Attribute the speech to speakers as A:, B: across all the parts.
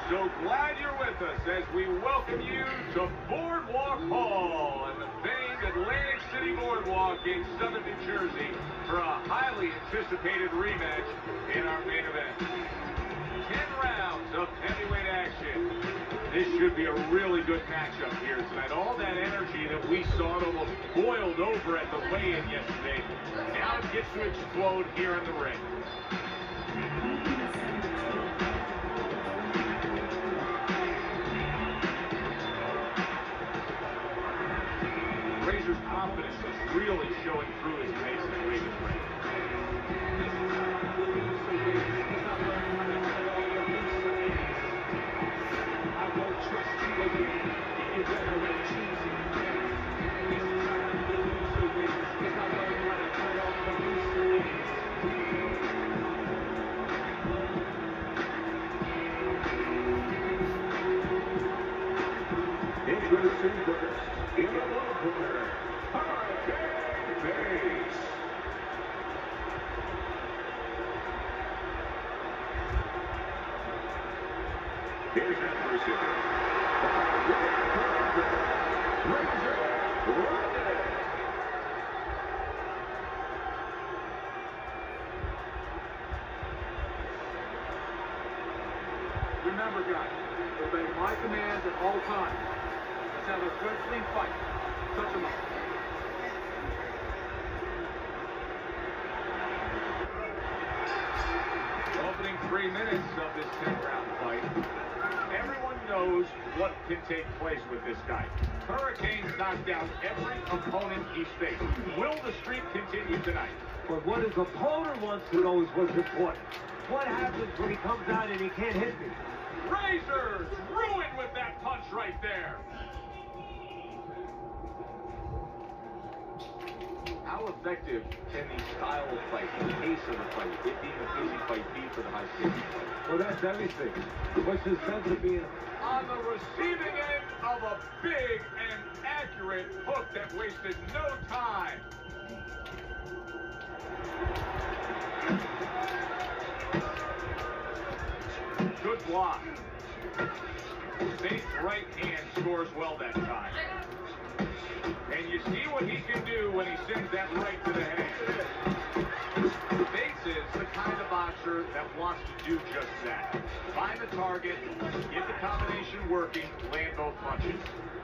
A: So glad you're with us as we welcome you to Boardwalk Hall and the famed Atlantic City Boardwalk in southern New Jersey for a highly anticipated rematch in our main event. 10 rounds of heavyweight action. This should be a really good matchup here tonight. All that energy that we saw almost boiled over at the weigh-in yesterday, now it gets to explode here in the ring. Razor's confidence is really showing through his face in the way he's playing.
B: Introducing first, in the low corner, Hurricane Base. Here's your first hitter. Razor Ramon.
C: Remember, guys, obey my commands at all times. Let's have a good, clean fight. Touch him up.
A: Opening 3 minutes of this 10-round fight. Everyone knows what can take place with this guy. Hurricane's knocked down every opponent he's faced. Will the streak continue tonight?
D: But what his opponent wants to know is what's important. What happens when he comes out and he can't hit me?
A: Razor ruined with that punch right there. How effective can the style of fight, the pace of the fight, it being a busy fight, be for the high-stakes fight?
D: Well, that's everything. What's the sense of being...
A: On the receiving end of a big and accurate hook that wasted no time. Good block. Bates' right hand scores well that time. And you see what he can do when he sends that right to the head. Bates is the kind of boxer that wants to do just that. Find the target, get the combination working, land both punches.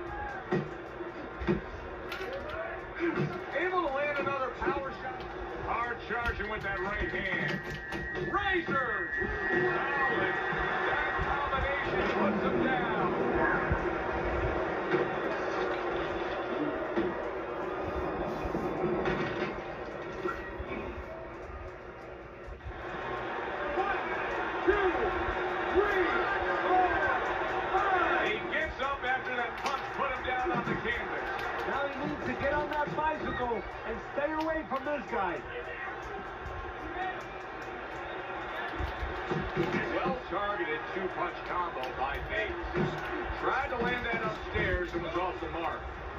A: Able to land another power shot. Hard charging with that right hand. Razor! Solid. That combination puts him down.
D: Now he needs to get on that bicycle and stay away from this guy.
A: Well-targeted two-punch combo by Bates. Tried to land that upstairs and was off the mark.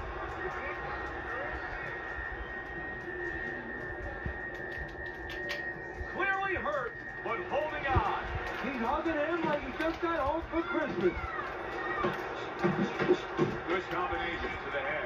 A: Clearly hurt, but holding on.
D: He's hugging him like he just got home for Christmas.
A: Good combination to the head.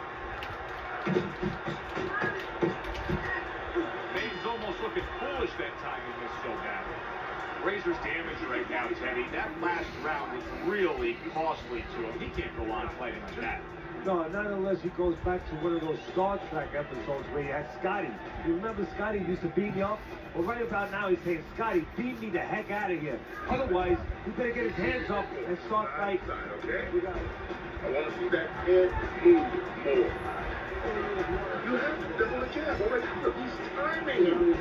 A: Bates almost looking foolish that time he missed so badly. Razor's damaged right now, Teddy. That last round was really costly to him. He can't go on fighting like that.
D: No, not unless he goes back to one of those Star Trek episodes where he had Scotty. You remember Scotty used to beat me up? Well, right about now he's saying, Scotty, beat me the heck out of here. Otherwise, he better get his hands up and start fighting.
B: Okay? I want to see that head move more. You have to double the jab. Already, he's timing him.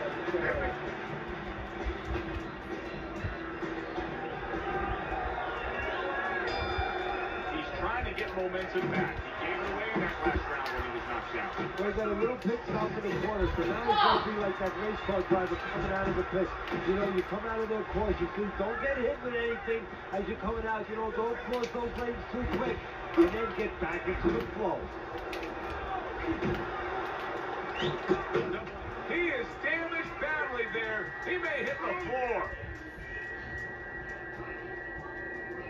A: He's trying to get momentum back. He gave it away in that last round when he was knocked down.
D: Well, he got a little pit stop in the corner, so now it's going to be like that race car driver coming out of the pit. You know, you come out of their course, you see, don't get hit with anything as you're coming out. You know, don't cross those lanes too quick, and then get back into the flow.
A: He is damaged badly there. He may hit the floor.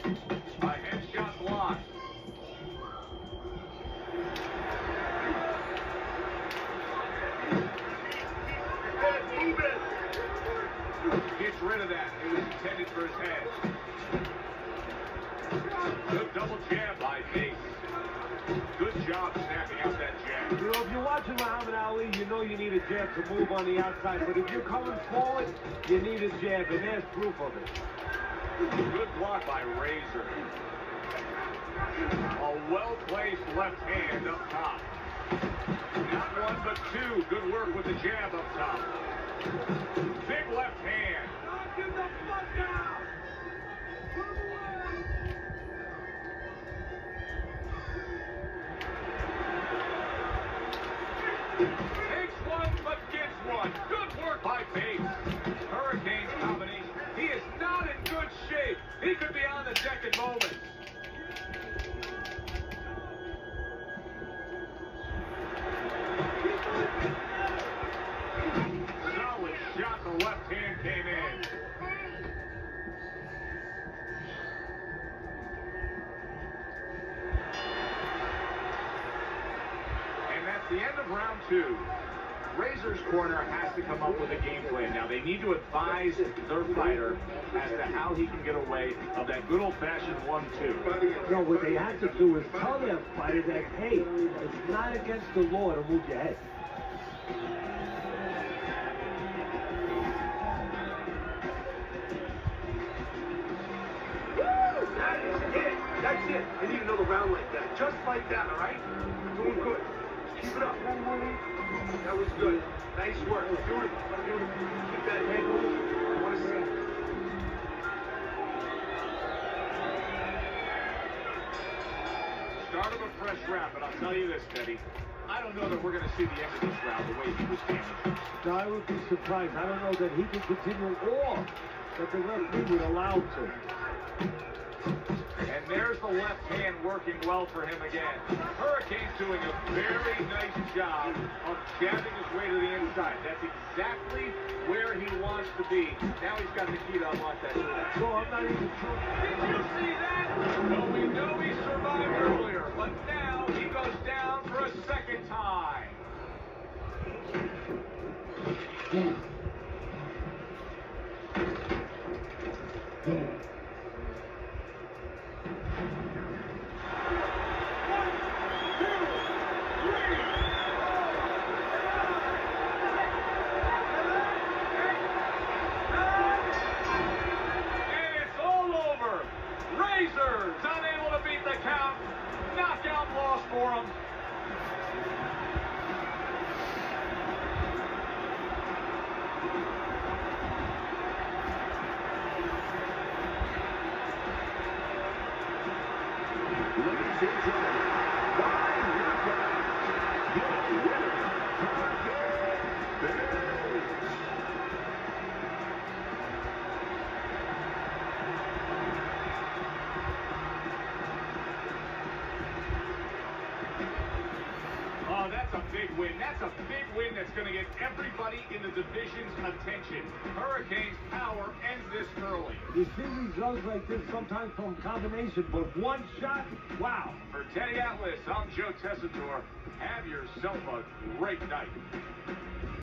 A: A headshot block.
B: Move it.
A: Gets rid of that. It was intended for his head. Good double jab by Bates. Good job snapping out that jab.
D: You know, if you're watching Muhammad Ali, you know you need a jab to move on the outside. But if you're coming forward, you need a jab, and there's proof of it.
A: Good block by Razor. A well-placed left hand up top. Not one, but two. Good work with the jab up top. Big left hand.
C: Knock him the fuck out! Put him away!
A: Takes one, but gets one. Good work by Bates. Hurricanes combination. He is not in good shape. He could be on the deck in moments. Solid shot. The left hand came in. And that's the end of round two. Razor's corner has to come up with a game plan. Now, they need to advise their fighter as to how he can get away of that good old-fashioned 1-2.
D: No, what they have to do is tell their fighter that, hey, it's not against the law to move your head.
B: That is it. That's it. You need another round like that. Just like that, all right? Doing good. Keep it up. That was good. Nice work. Beautiful. Beautiful. Keep that head moving. I want to see it.
A: Start of a fresh round, but I'll tell you this, Teddy. I don't know that we're going to see the end of this round the way he was damaged.
D: No, I would be surprised. I don't know that he can continue or that the referee would allow him to.
A: And there's the left hand working well for him again. Hurricane's doing a very nice job of jabbing his way to the inside. That's exactly where he wants to be. Now he's got the key to unlock that door.
D: So I'm not even sure.
A: Did you see that? Well, we know he survived earlier, but now he goes down for a second time. Razor's unable to beat the count. Knockout loss for him.
B: Ladies and gentlemen, by knockout, your winner, Hurricane Bates.
A: Oh, that's a big win. That's a big win that's going to get everybody in the division's attention. Hurricanes' power ends this early.
D: You see results like this sometimes from combination, but one shot, wow.
A: For Teddy Atlas, I'm Joe Tessitore. Have yourself a great night.